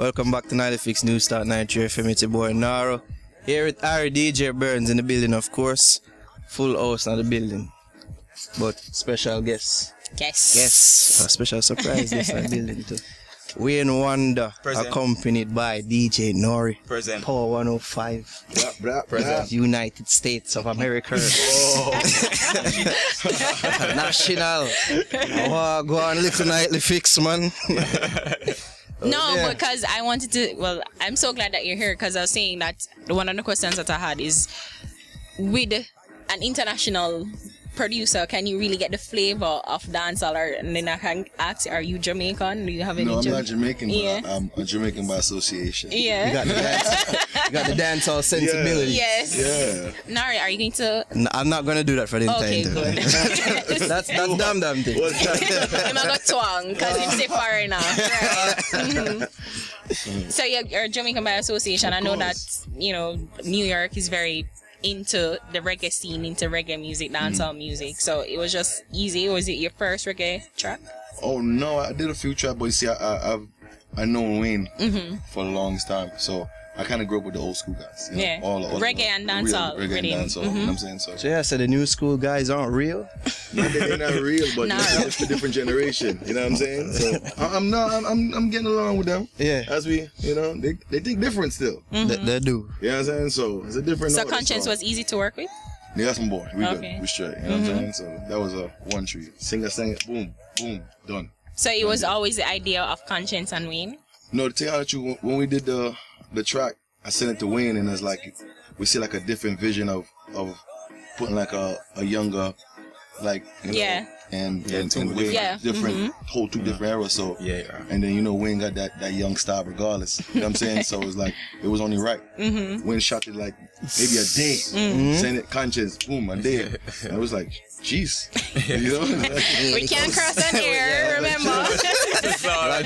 Welcome back to 96 News Start 93 FM. It's your boy Naro. Here with our DJ Burns in the building, of course. Full house in the building. But special guests. Yes. A special surprise guest in the building too. Wayne Wonder, Present. Accompanied by DJ Norie. Present. Power 105. Present. United States of America. National. Oh, go on, little nightly fix, man. No, Yeah. because I wanted to, well, I'm so glad that you're here because I was saying that one of the questions that I had is with an international producer, can you really get the flavor of dancehall? And then I can ask, are you Jamaican? Do you have any? No, I'm not Jamaican, Yeah. but I'm a Jamaican by association. Yeah. You got the dancehall sensibility. Yes. Yeah. Nari, are you going to? I'm not gonna do that for the entire Okay, time. good. That's damn thing. I'm not twang because I'm say foreigner. Right. So you're Jamaican by association. I know that, you know, New York is very into the reggae scene, into reggae music, dancehall music. So it was just easy. Was it your first reggae track? Oh no, I did a few tracks, but you see, I known Wayne for the longest time, so I kind of grew up with the old school guys. You know, Yeah. all Reggae and dancehall, Reggae really. and dancehall. You know what I'm saying? So yeah, so the new school guys aren't real. They're not real, but No. they're just a different generation. You know what I'm saying? So I'm getting along with them. Yeah. As we, you know, they think different still. They do. You know what I'm saying? So it's a different. So order, Konshens was easy to work with? Yeah, that's my boy. We Okay. good. We straight. You know what I'm saying? So that was a one tree. Singer, boom, boom, done. So it was always the idea of Konshens and Wayne? No, to tell you the truth, when we did the track, I sent it to Wayne, and it's like we see like a different vision of putting like a younger, like, you know, Yeah. and Wayne Yeah. different whole two different eras. So and then, you know, Wayne got that young style regardless. You know what I'm saying? So it was like it was only right. Wayne shot it like maybe a day. Send it Konshens, boom, a day. And it was like, jeez. You know? We can't cross an air, remember? It's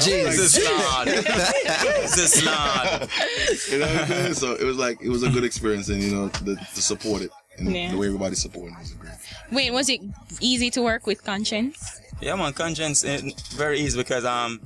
not. You know what I'm saying? So it was a good experience, and you know, to support it and the way everybody supported it was great. Wait, was it easy to work with Konshens? Yeah, man, Konshens very easy because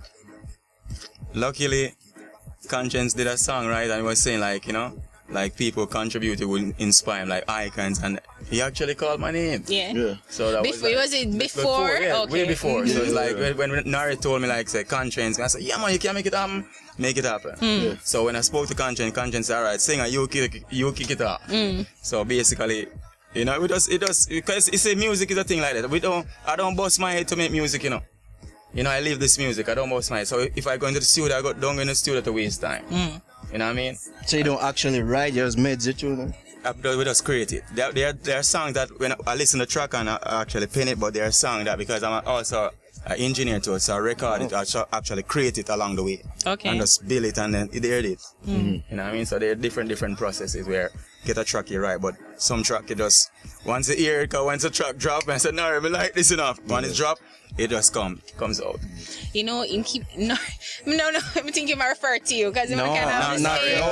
luckily Konshens did a song, right, and he was saying, like, you know, like people contributed would inspire him, like icons, and he actually called my name. Yeah. So that Was it before? Yeah, Okay. way before. So it's like when Nari told me, like, say Konshens, I said, yeah, man, you can make it happen. Make it happen. So when I spoke to Konshens said, all right, sing and you kick it off. So basically, you know, it does because it's a music is a thing like that. I don't bust my head to make music, you know. You know, I live this music. I don't bust my head. So if I go into the studio, I don't go in the studio to waste time. You know what I mean? So you don't actually write, you just meds it, you know? We just create it. There are songs that when I listen to the track and I actually pen it, but there are songs that because I'm also an engineer to it, so I record it, I actually create it along the way. Okay. And just build it and then edit it. You know what I mean? So there are different processes where get a track you right, but some track you just once you hear it, once the track drop and say, no, I like this enough. When it's drop, it just comes out. You know, I'm thinking I refer to you because No, kind of not same.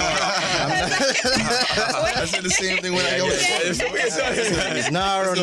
I said the same thing when I go It's Naro.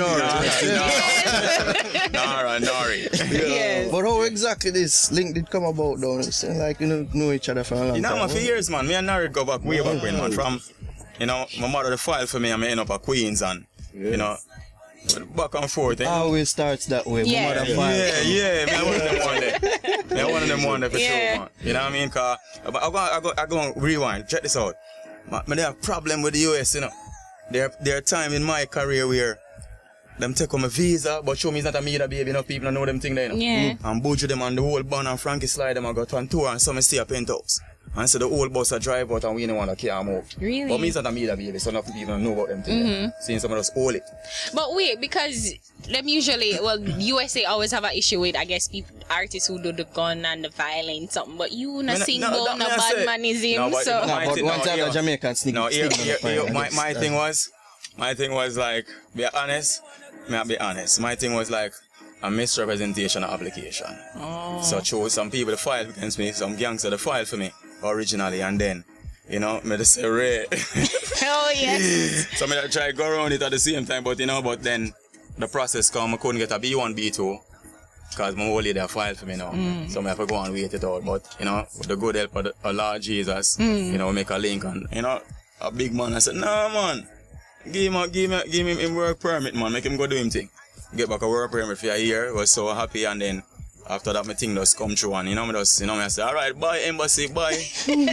Nori. Yes. But how exactly this link did come about though? It's like you know each other for a long time. You know, man, for years, man, me and Nori go back way back when, man. From, you know, my mother the file for me and I end up at Queens and, you know, back and forth. Always starts that way. Yeah. My mother file. Yeah, me one of them one day. Me one of them one day for sure, man. You know what I mean? Cause I go and rewind. Check this out. Man, they have problem with the US, you know. There are time in my career where them take on my visa, but show me it's not a me that baby, you know, people don't know them thing there, you know. Yeah. And Buju them and the whole band and Frankie Slide them and got on tour and some stay a penthouse. And so the whole bus a drive out and we don't want to carry them out. Really? But me it's not a me that baby, so enough people don't know about them things. Seeing some of us hold it. But wait, because them usually, well, USA always have an issue with, I guess, artists who do the gun and the violence, something. But you not sing about no bad manism, No, but so. my But thing- one no, time yeah. the Jamaican sneak. No, sneak my thing was like, be honest. May I be honest? My thing was like a misrepresentation of application. Oh. So chose some people to file against me, some gangster to file for me originally, and then, you know, me just say red. Oh, yes. So me try to go around it at the same time, but you know, but then the process come, I couldn't get a B1, B2 Because my whole lady a file for me now. So I have to go and wait it out. But, you know, with the good help of the Lord Jesus, you know, make a link and, you know, a big man, I said, nah, man, give him him work permit, man, make him go do him thing. Get back a work permit for a year, was so happy, and then after that, my thing just come through, and you know, I say, all right, bye, embassy, bye. You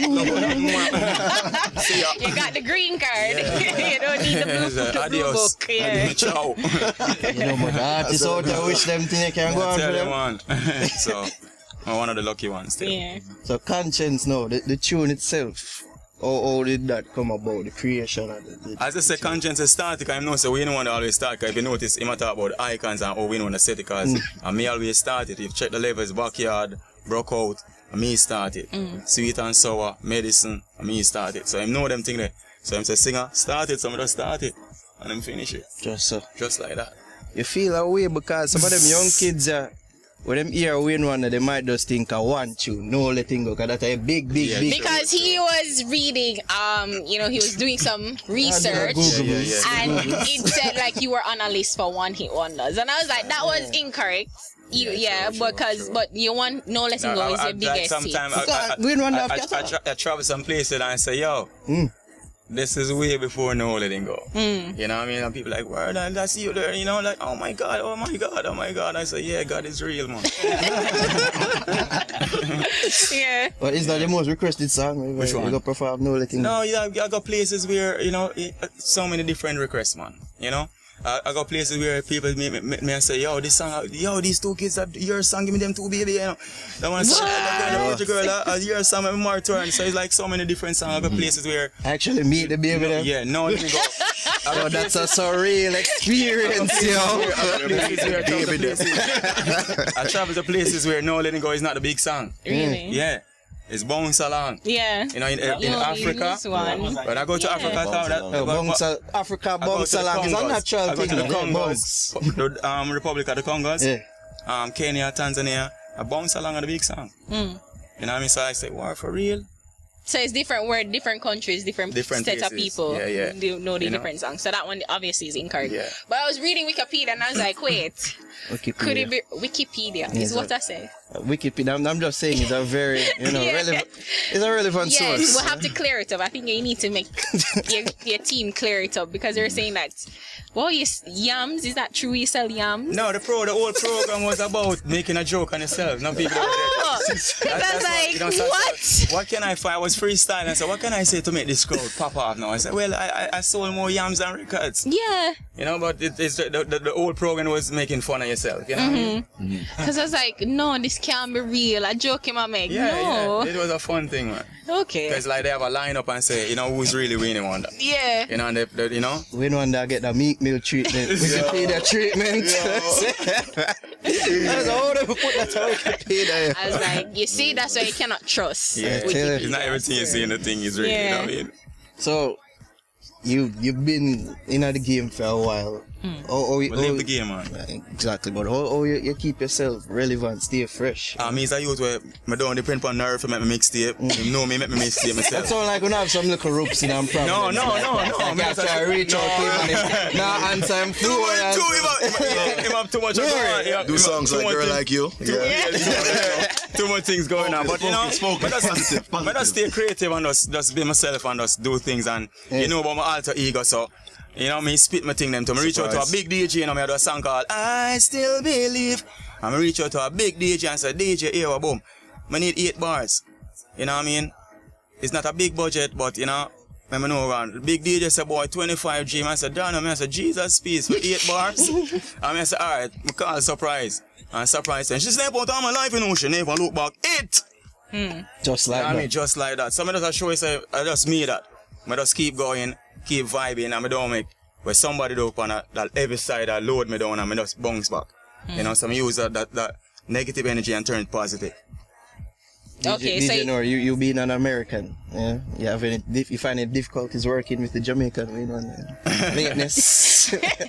got the green card. You don't need the blue book. Yeah. Ciao. You know, but the artists out there wish them thing they can go on for them. Man. So, I'm one of the lucky ones still. Yeah. So Konshens now, the tune itself, how did that come about, the creation of the As I say, Konshens is static. I know, so we don't want to always start. Because if you notice, him talk about the icons and how we don't want to set it. Because me always started. If you check the levels, backyard, broke out, and me started. Sweet and sour, medicine, and me started. So I know them thing there. So I'm say singer, started, some of them started. And then finish it. Just so. Just like that. You feel a way because some of them young kids when them hear Wayne Wonder, they might just think of one tune, no letting go, because that's a big. Because he was reading, you know, he was doing some research, and it said like you were on a list for one-hit wonders, and I was like, that was incorrect. But you want No Letting Go is your biggest sometimes hit. I travel some places and I say, yo, this is way before No Letting Go. You know what I mean? And people like, word, and that's you there, you know, like, oh my God. I say, yeah, God is real, man. Yeah. But is that the most requested song? Which one? You go perform No Letting Go? No, I got places where, you know, so many different requests, man, you know? I got places where people meet me and say, yo, this song, yo, these two kids, your song, give me them two, baby, you know. That one say, girl, your song, I'm more turn. So it's like so many different songs. I got places where actually meet the baby there. Yeah, No Letting Go. Oh, that's a surreal experience, yo. I travel to places where No Letting Go is not a big song. Really? Yeah. It's bounce along. Yeah. You know, in Africa, when I go to Africa, Africa bounce along is a natural thing. I go to the Congos, the Republic of the Congos, Kenya, Tanzania. I bounce along on the big song. You know what I mean? So I say, wow, for real? So it's different where different countries, different sets of people know the different songs. So that one obviously is incorrect. Yeah. But I was reading Wikipedia and I was like, wait, could it be Wikipedia? Is what I say. Wikipedia. I'm just saying it's a very, relevant. It's a relevant source. Yes, we'll have to clear it up. I think you need to make your team clear it up because they're saying that. Well, yams, is that true? You sell yams? No, the whole program was about making a joke on yourself. Not people. That's like, what? What can I find? I was freestyling. I said, what can I say to make this crowd pop off now? I said, well, I sold more yams than records. Yeah. You know, but it's the whole program was making fun of yourself. You know? Because I was like, no, this can't be real. I joke him, I make. No. It was a fun thing, man. Okay. Because like they have a lineup and say, you know, who's really Wayne Wonder? Yeah. You know, and you know? Wayne Wonder get the meat meal treatment. Wikipedia treatment. That's all they put that on Wikipedia. I was like, you see, that's why you cannot trust. Yeah. It's not everything you see in the thing is real. You know what I mean? So, you've been in the game for a while. Live the game, man. Exactly, but how you keep yourself relevant, stay fresh? Me is a youth where I don't depend on Norie to make me mixtape. You know me, make me mixtape myself. That sound like when I have some little ropes in and problems. No. I can't reach out to him. Now answer him Him have too much going on. Do songs like Girl Like You. Too much things going on. But you know, I just stay creative and just be myself and just do things. And you know about my alter ego, so you know, me spit my thing them to me reach out to a big DJ, you know, me do a song called I Still Believe. And me reach out to a big DJ and say, DJ, here, boom. I need 8 bars. You know what I mean? It's not a big budget, but you know, I know around. Big DJ say, boy, 25 G. I said, Donna, I said, Jesus peace for 8 bars. And I said, alright, I call surprise. And surprise, and she said, about all my life, you know, she never look back. Just like that. I mean, just like that. Some of us show say, I just me that. I just keep going. Keep vibing and I don't make where somebody do up on that heavy side I load me down and I just bounce back. You know, so I use that negative energy and turn it positive. Okay, DJ Norie, you being an American, you find it difficulties working with the Jamaican, you know, Jamaicanness.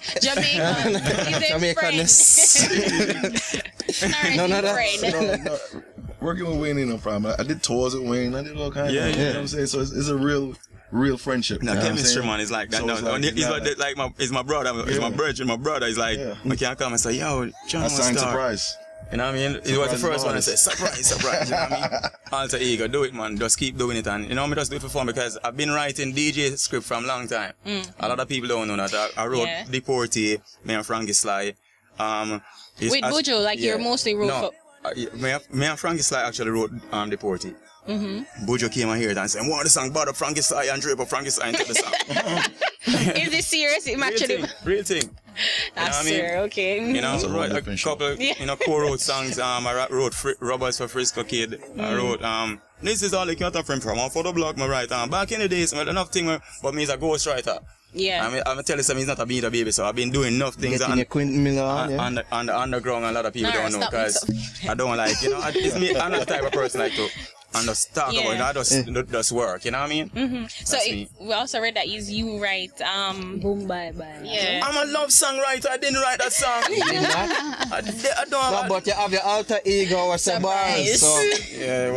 No. Working with Wayne ain't no problem. I did tours with Wayne. I did all kinds of, you know what I'm saying? So it's a real friendship. No, chemistry, man, is like that. So it's my brother. It's my brother. It's like, I can't come and say, yo, John, I signed surprise. You know what I mean? It was the first one I said, surprise, you know what I mean? Alter ego, do it, man. Just keep doing it. And you know, I just do it for fun because I've been writing DJ script from a long time. A lot of people don't know that. I wrote Deportee, me and Frankie Sly. With Buju, like you mostly wrote for... Me and Frankie Sly actually wrote Deportee. Buju came and heard it and said, "What the song about Frankie Sly and Drape of Frankie Sly and take the song." Is this serious? It actually... Real thing. That's true, okay. You know, a couple, you know, co-wrote songs. I wrote Robbers for Frisco Kid. I wrote, this is all the cut from for the blog, I write. Back in the days, I had enough thing, but me is a ghostwriter. Yeah. I'm telling you, he's not a beat a baby, so I've been doing enough things on the underground, and a lot of people don't know, because I don't like, you know, it's me, I'm not the type of person like to talk about it, I just work, you know what I mean? So we also read that you write Boom Bye Bye. Yeah. I'm a love songwriter, I didn't write that song. I don't No, but you have your alter ego or some bars, so yeah,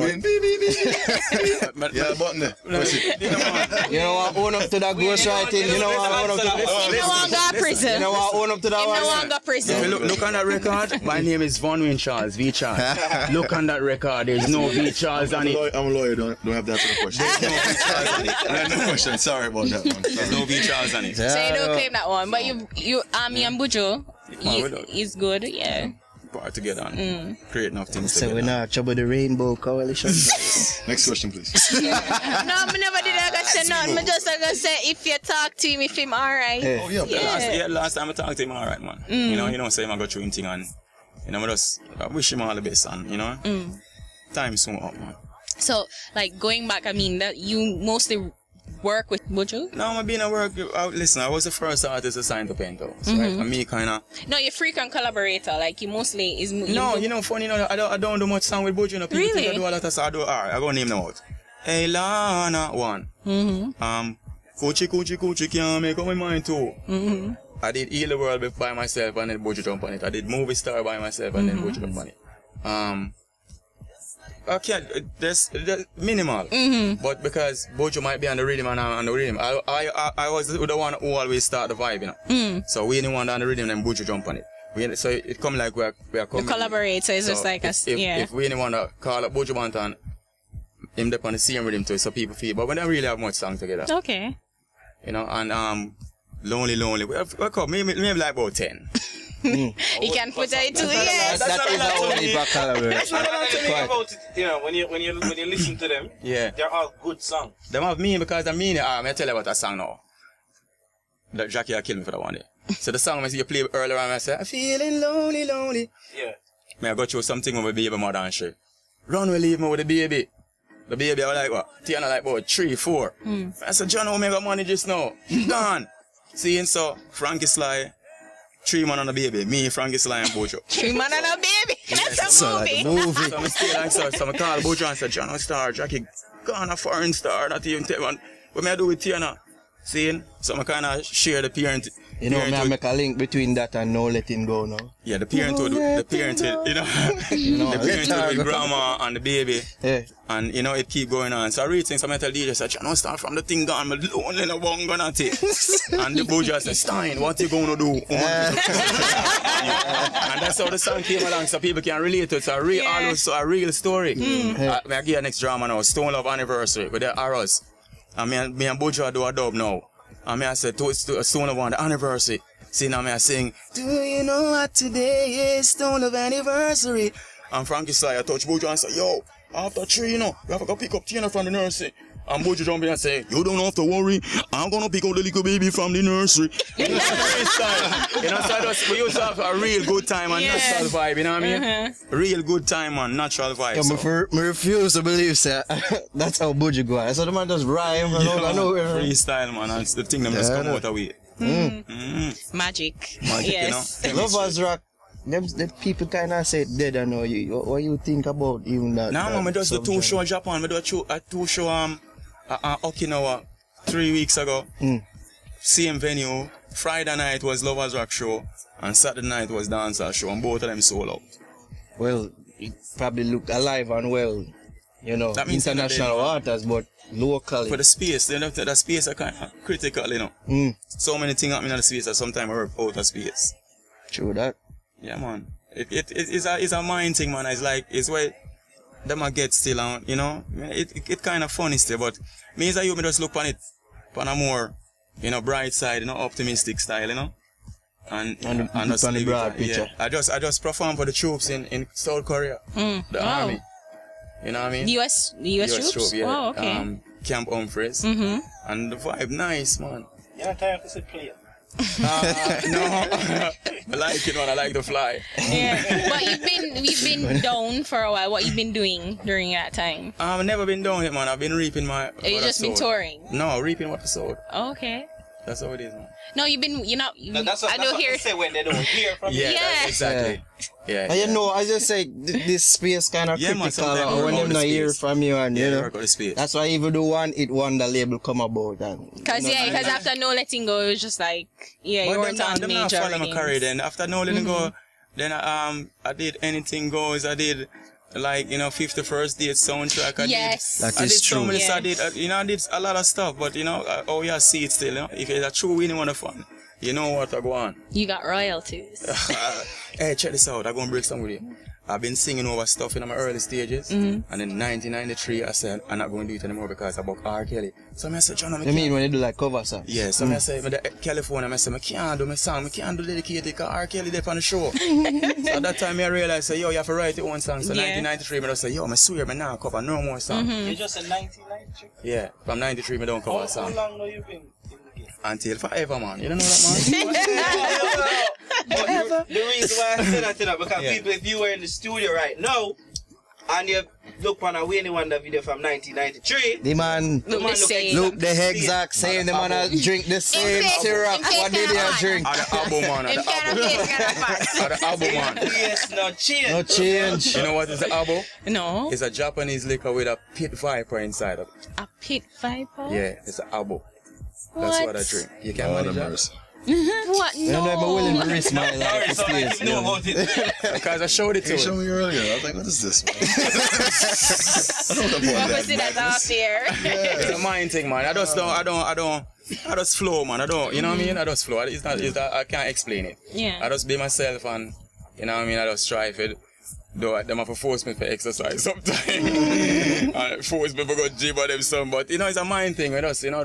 button there. you know what, own up to that ghostwriting, you know what, own up to that. no one got prison. You know what, own up to that No one. one got prison. Look on that record, my name is Von Wayne Charles, V. Charles. Look on that record, there's no V. Charles on it. I'm a lawyer, don't have to answer the question. There's no V. Charles on it. I had no question, sorry about that one. There's no V. Charles on it. So you don't claim that one, but you and Buju, is good, yeah. Part together and create enough things So together. we're not trouble the Rainbow Coalition. Next question, please. No, I never did I gonna say nothing. I just gonna say if you talk to him, if him alright. Oh, yeah. Last time I talked to him, alright, man. You know, say I go through him thing, and you know, I wish him all the best, and you know, time soon up, man. So, like going back, I mean that you mostly work with Buju? No, I'm being a work. Listen, I was the first artist assigned to Penthouse, right? And me kind of. No, you're frequent collaborator. Like you mostly is. No, you know, funny. You know, I don't do much song with Buju. You know, people think I do a lot of songs. I do. Alright, I go name them out. Hey Lana, one. Coochie can't make up my mind too. I did Heal the World by myself and then Buju jump on it. I did Movie Star by myself and then Buju jump on it. Okay, there's minimal, but because Buju might be on the rhythm and I'm on the rhythm, I was the one who always start the vibe, you know. So we anyone on the rhythm and Buju jump on it. So it come like we are coming. You collaborate, so it's just like if we anyone to call up Buju Banton, him up on the same rhythm too, so people feel. But we don't really have much song together. Okay. You know, and Lonely. We have maybe like about 10. You can put it to yes. That is our only back collaboration. That's what I'm telling about it. You know, when you listen to them, they're all good songs. Them have me because I mean it. I tell you about that song now. That Jackie kill me for that one day. So the song I see you play earlier on, I say, I'm feeling lonely. Yeah. May I go through something with my baby mother and she run we leave me with the baby. The baby I was like what? Tiana like about 3, 4. I said, John, how me got money just now? Gone. Seeing so Frankie Sly. 3 man on the baby, me, Frankie Sly and Buju. 3 man on a baby? That's a movie. So I stay like so I call Buju and said, John, what star, Jackie, gone a foreign star, not even tell one. What may I do with Tiana? Seeing? So I kind of share the parent. You know, may I make a link between that and no letting go now? Yeah, the parent would, the parent with grandma and the baby. Yeah. And you know, it keep going on. So I read things, so I tell DJ, I don't start from the thing gone, but lonely no one gonna take. And the Buju said, Stein, what you gonna do? And that's how the song came along, so people can relate to it. So a real story. I give you next drama now, Stone Love Anniversary, with the arrows. And me and Buju do a dub now. And I said, to Stone Love on the anniversary. See now I sing, do you know what today is, Stone Love Anniversary? And Frankie Sly, I touch Buju and say, yo, after 3, you know, we have to go pick up Tina from the nursery. And Buju jump in and say, you don't have to worry, I'm gonna pick up the little baby from the nursery. You know, so we used to have a real good time and natural vibe, you know what I mean? Real good time and natural vibe. Yeah, I refuse to believe, sir. That's how Buju go. So the man just rhyme and all I know. Freestyle, man, and the thing them just come out of way. Magic. Yes. You know? Lovers Rock. The people kind of say dead. I know you. What you think about even that? Nah, man, I just do 2 shows in Japan. I do a 2 show Okinawa 3 weeks ago. Same venue. Friday night was Lovers Rock show, and Saturday night was Dancehall show, and both of them sold out. Well, it probably look alive and well. You know, that means international waters, but locally. For the space, the space are kind of critical, you know. So many things happening in the space that sometimes we're out of space. True that. Yeah, man. it's a mind thing, man. It's like, it's where them I get still on, you know. It kind of funny still, but me as a youth, me just look on it on a more, you know, bright side, you know, optimistic style, you know. And just on the broad picture. Yeah. I just perform for the troops in South Korea, the army. You know what I mean? US troops? Yeah. Oh, okay. Camp Humphreys. And the vibe, nice, man. You're not tired to say play. No, I like it, man. I like to fly. Yeah. But you've been down for a while. What you've been doing during that time? I've never been down yet, man. I've been reaping my. You just been touring? No, reaping what I sowed. Oh, okay. That's how it is, man. No, you're not. That's what they say when they don't hear from you. Yeah, exactly. Yeah. And you know, I just say this space kind of critical when them not hear from you, and you know, that's why even the One Hit Wonder label come about. Because after No Letting Go, it was just like, you weren't on the major career. Then after No Letting Go, then I did Anything Goes. I did, like, you know, 51st Date soundtrack. That is true. I did, you know, I did a lot of stuff, but you know, you see it still. You know, if it's a true winning one of fun, you know what I go on. You got royalties. Hey, check this out. I'm going to break some with you. I've been singing over stuff in my early stages. And in 1993, I said, I'm not going to do it anymore because I booked R. Kelly. So I said, John, you mean when you do like cover songs? Yeah, so I said, California, I said, I can't do my song, I can't do dedicated because R. Kelly there on the show. So at that time, I realized, yo, you have to write your own song. So 1993, I said, yo, I swear, I now cover no more songs. You just said 1993? Yeah, from 93, I don't cover a song. How long have you been? Until forever, man. You don't know that, man? The reason why I said that to that, because people, if you were in the studio right now, and you look on a Wayne Wonder video from 1993, the man look the exact same. The man drink the same syrup. What did he drink? The album, man. The album, man. Yes, no change. No change. You know what is the album? No. It's a Japanese liquor with a pit viper inside of it. A pit viper? Yeah, it's an album. That's what I drink. You can't manage that. What? No. I'm willing to risk my life to stay. Because I showed it to him. You showed me earlier. I was like, what is this, man? I don't know what that out there. It's a mind thing, man. I just flow, man. You know what I mean? I just flow. I can't explain it. Yeah. I just be myself and, you know what I mean? I just strive it. Though them have to force me for exercise sometimes. And force me to go gym or them some. But, you know, it's a mind thing. I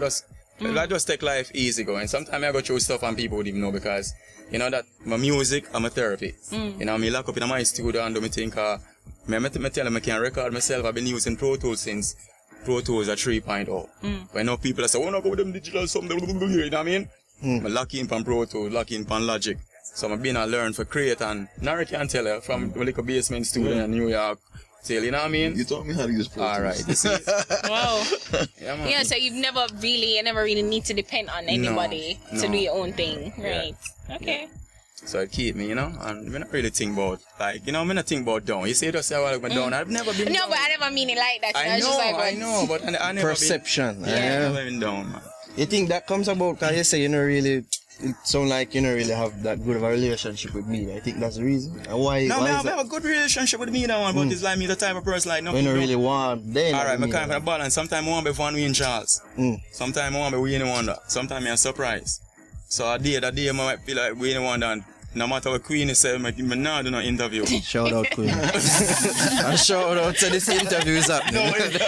just take life easy going. Sometimes I go through stuff and people wouldn't even know because, you know, that my music and my therapy. You know, me lock up in my studio and do me think, I tell them I can't record myself. I've been using Pro Tools since Pro Tools are 3.0. But I know people that say, oh, no, go with them digital something, you know what I mean? I lock in from Pro Tools, lock in from Logic. So I'm being a learn for create and Norie can tell her from the little basement studio in New York. You know what I mean? You taught me how to use Pro Tools. All right, this is wow. Yeah, so you never really need to depend on anybody to do your own thing, right? Yeah. Okay. Yeah. So it keep me, you know, and I not really think about, like, you know, I not think about down. You say just say, well, I'm down. I've never been down. But I never mean it like that. I know, but I never perception. I've never been down, man. You think that comes about because you say you don't really, it sounds like you don't really have that good of a relationship with me. I think that's the reason. And why? No, why I have a good relationship with me now, man, but it's like me the type of person like, no. You don't really want then. Alright, I kind of balance. Sometimes I want to be Van Wayne Charles. Sometimes I want to be Wayne Wonder. Sometimes I'm surprised. So that day I might feel like Wayne Wonder and no matter what Queen is saying, I not do no interview. Shout out Queen. And shout out to this interview is happening.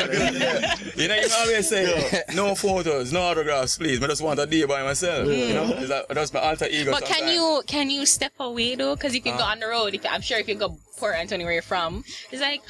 You know, you always say, no photos, no autographs, please. I just want a day by myself. You know, that's my alter ego. But sometimes. can you step away though? Because if you go on the road, I'm sure if you go Port Anthony where you're from, it's like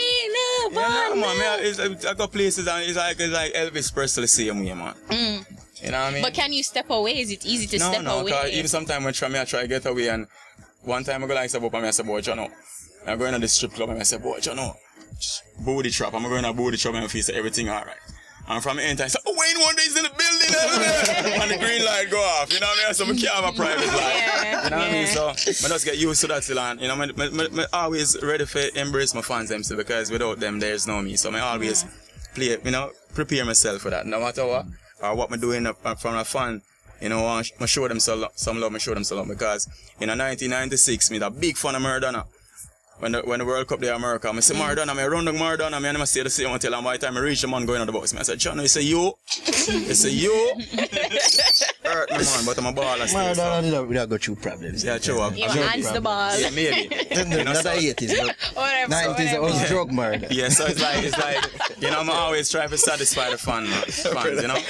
we love I got places and it's like Elvis Presley same way, man. You know what I mean? But can you step away? Is it easy to step away? No, because even sometimes I try to get away and one time I go like about and I say, boy, you know, I'm going to the strip club and I say, boy, you know, booty trap. I'm going to booty trap and I feel say everything alright. And from the end time, I say, oh, Wayne Wonder is in the building and the green light go off. You know what I mean? So I can't have a private life. You know what I mean? So I just get used to that still. And, you know, I'm always ready to embrace my fans them still because without them, there's no me. So I always play, you know, prepare myself for that. No matter what. Or what I'm doing from a fan, you know, I show them some love, I show them some love because in 1996, me a big fan of Maradona. When the World Cup there in America, I say Maradona, I run down Maradona, I never say the same until by the time I reach the man going on the bus. I said, John, he say you. He say you. hurt me, man, but I'm a baller still. Man, we don't go through problems. Yeah, true. You hands the ball. Yeah, maybe. Not the 80s, but Whatever. 90s, I was drug murder. Yeah, so it's like, you know, I'm always trying to satisfy the fans, you know?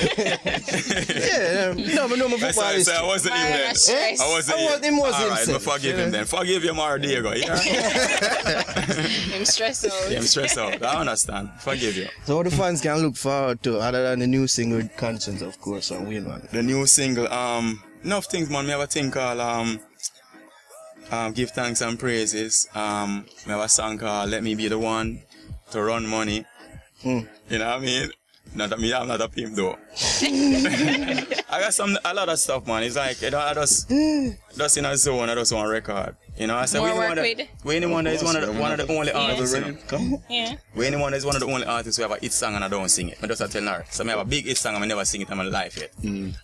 Yeah, no, but no, my football is... So I wasn't even then. I wasn't him was All right, himself. but forgive him then. Forgive him, Mar Diego. Yeah? I'm stressed out. Yeah, I'm stressed out. I understand. Forgive you. So what the fans can look forward to, other than the new single Konshens, of course, on Win One? The new single, enough things, man. We have a thing called Give Thanks and Praises. We have a song called Let Me Be the One to Run Money. You know what I mean? Not that I'm not a pimp though. I got a lot of stuff, man. It's like, you know, I just in a zone, I just want to record. You know, I said, Wayne Wonder is one of the only artists, you know? Yeah. Wayne Wonder is one of the only artists who have a hit song and I don't sing it. I just tell her. So I have a big hit song and I never sing it in my life yet.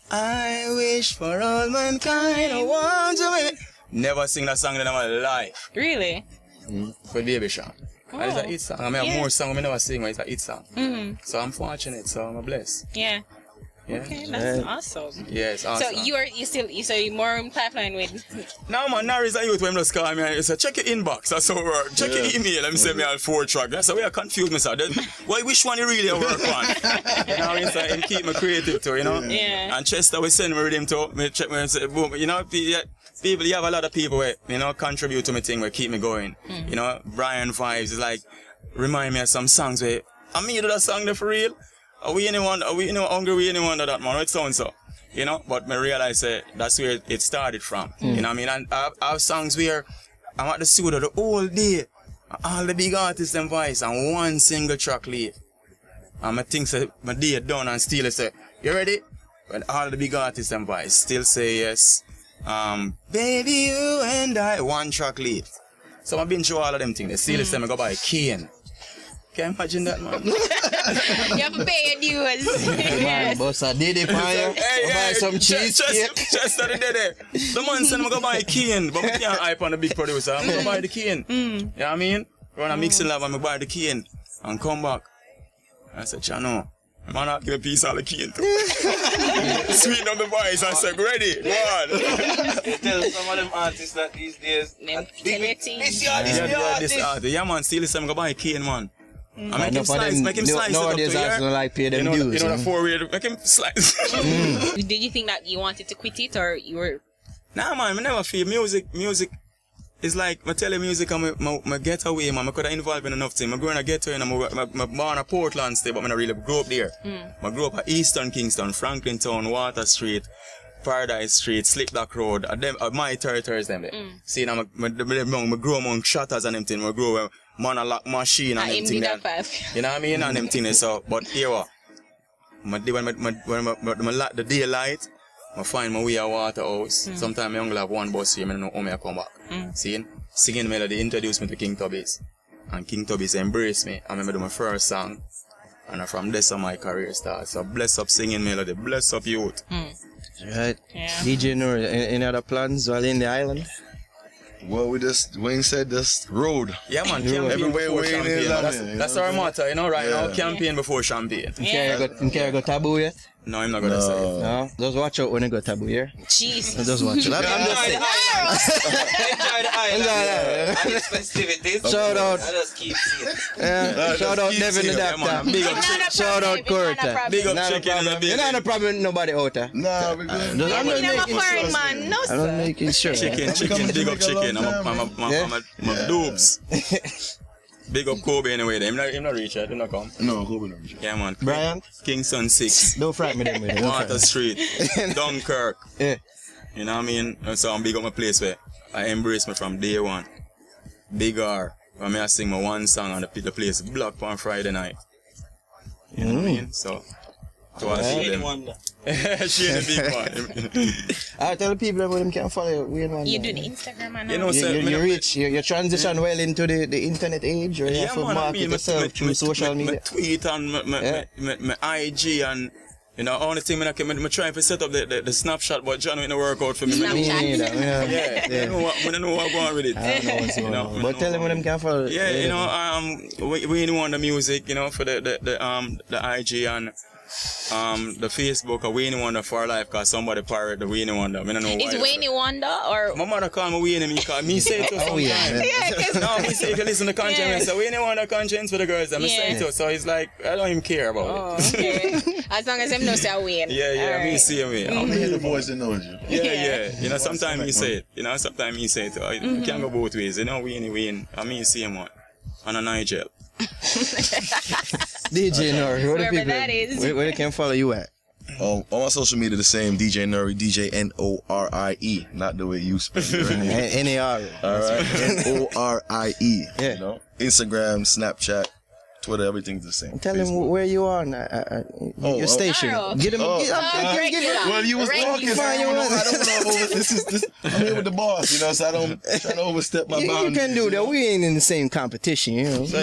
I wish for all mankind I want to win. Never sing that song in my life. Really? For Baby Sean. And it's a hit song. I have more songs I never sing, but it's a hit song. So I'm fortunate, so I'm blessed. Yeah. Yeah. Okay, that's awesome. Yeah, it's awesome. So you're more in pipeline with... No man, Norrie's a youth when just call me and he said, check your inbox, that's how it work. Check your email, let me send me all 4 tracks. That's how we are confused, Mr. Well, which one you really work on? You know, and keep me creative too, you know? Yeah. And Chester, we send me rhythm to me, check me and say, boom, you know, people, you have a lot of people where, you know, contribute to my thing, where keep me going. You know, Brian Vibes is like, remind me of some songs where, I mean, you do that song there for real? Are we hungry, we anyone of that, man? It sounds so, you know? But I realize that's where it started from. You know what I mean? And I have songs where I'm at the studio the whole day, all the big artists and voice, and one single track late. And I think my day done and still say, you ready? But all the big artists and voice still say yes. Baby, you and I, 1 track late. So I've been through all of them things. They still say I go buy a cane. Can you imagine that, man? You have to pay your dues. Man, boss, I did it for you. Buy some cheese. Chester did it. The man said I'm going to buy a cane, but we can't hype on the big producer. I'm going to buy the cane. You know what I mean? Run a mixing lab and I buy the cane and come back. I said, Chano, I'm going to give a piece of the cane too. Sweeten up the voice. I said, ready, go on. You tell some of them artists that these days, this artist. Yeah, man, still listen, I'm going to buy a cane, man. I make him slice, nowadays I don't like pay them dues. You know the 4-way, make him slice. Did you think that you wanted to quit it or you were... Nah, man, I never feel music is like, I tell you music and my getaway, man. I could have involved in enough things. I grew in a ghetto and I'm born in Portland state, but I really grew up there. I grew up at Eastern Kingston, Franklin Town, Water Street, Paradise Street, Slipback Road, my territories them there. See, now I grow among shutters and them things. I grow monolock machine and them things. You know what I mean? And them things. So, but here what? When the daylight, I find my way at Waterhouse. Sometimes I only have one bus here, I don't know how I come back. See? Singing melody introduced me to King Tubby's. And King Tubby's embraced me. I remember my first song. And from this my career starts. So bless up singing melody, bless up youth. Right. Yeah. DJ Norie, any other plans while in the island? Well, Wayne said this road. Yeah, man, campaign Everywhere before Wayne champagne. is, That's our motto, you know, right now. Campaign before champagne. You can't go taboo yet? No, I'm not going to say it. No? Just watch out when you go taboo here. Jesus. Just watch out. I'm just saying. Enjoy the island and its festivities. Shout out. I just keep seeing. Yeah. Shout out Devin the Doctor. Big up Shout out Kurta. Big up chicken in the You're building. not a problem with nobody out there. Nah, we good. I'm just making foreign man. No, I'm just making sure. Chicken, big up chicken. I'm a dupes. Big up Kobe anyway. Him not reach it. Him not come. No, Kobe not. Yeah, man. Brian? Kingston 6. Don't frighten me them with Water Street. Dunkirk. Yeah. You know what I mean? And so I'm big up my place where I embrace me from day one. Big R. When I sing my one song and the place blocked on Friday night. You know what I mean? So to all them. She ain't the big one. I tell the people that them can follow you. You do the Instagram and You know, all. You transition well into the internet age, or you have to market yourself through social media. My tweet and my IG and you know, only thing I trying to set up the Snapchat, but John ain't work out for me. Me neither. Yeah. I don't know what going with it. I don't know what's going on. But tell them when them can follow. Yeah, you know, we want the music, you know, for the IG and the Facebook of Wayne Wonder for life because somebody pirate the Wayne Wonder. I don't know why. Is Wayne Wonder or? My mother call me Wayne because me say it to sometimes. No, me say if you listen to Konshens, so Wayne Wonder Konshens for the girls. And me say it to, so he's like, I don't even care about it. Okay. As long as him knows say Wayne. Yeah, me see him. I'm hear the voice that knows you. Yeah. You know, sometimes he say it. Sometimes he say it. You can't go both ways. You know, Wayne. I mean, see him one. On a Nigel. DJ Norie, wherever that is. Where they can follow you at? On my social media, the same DJ Norie, DJ Norie, not the way you spell your name. N-A-R. Alright, Norie. Yeah. You know, Instagram, Snapchat, Twitter, everything's the same. Tell him where you are, your station. Arrow. Get him. Well, you was talking. I don't want to over. I'm here with the boss, you know, so I don't try to overstep my boundaries. You can do that. We ain't in the same competition, you know.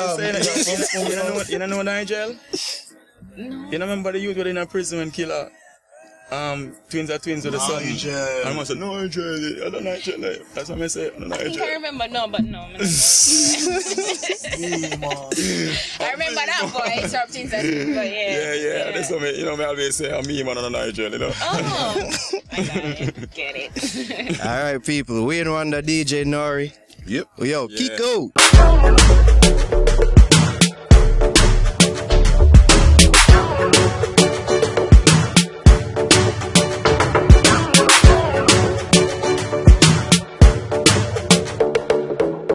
You know Nigel? No. You remember the youth were in a prison when killer twins are twins with the son. And I said, Nigel, I don't Nigel. That's what I say, I don't Nigel. I can't remember, no. I remember that voice from twins and twins, but yeah. That's what I always say, I'm me, man, on a Nigel, you know. Oh, I got it. Get it. All right, people. Wayne Wonder, DJ Norie. Yep. Yo, Kiko.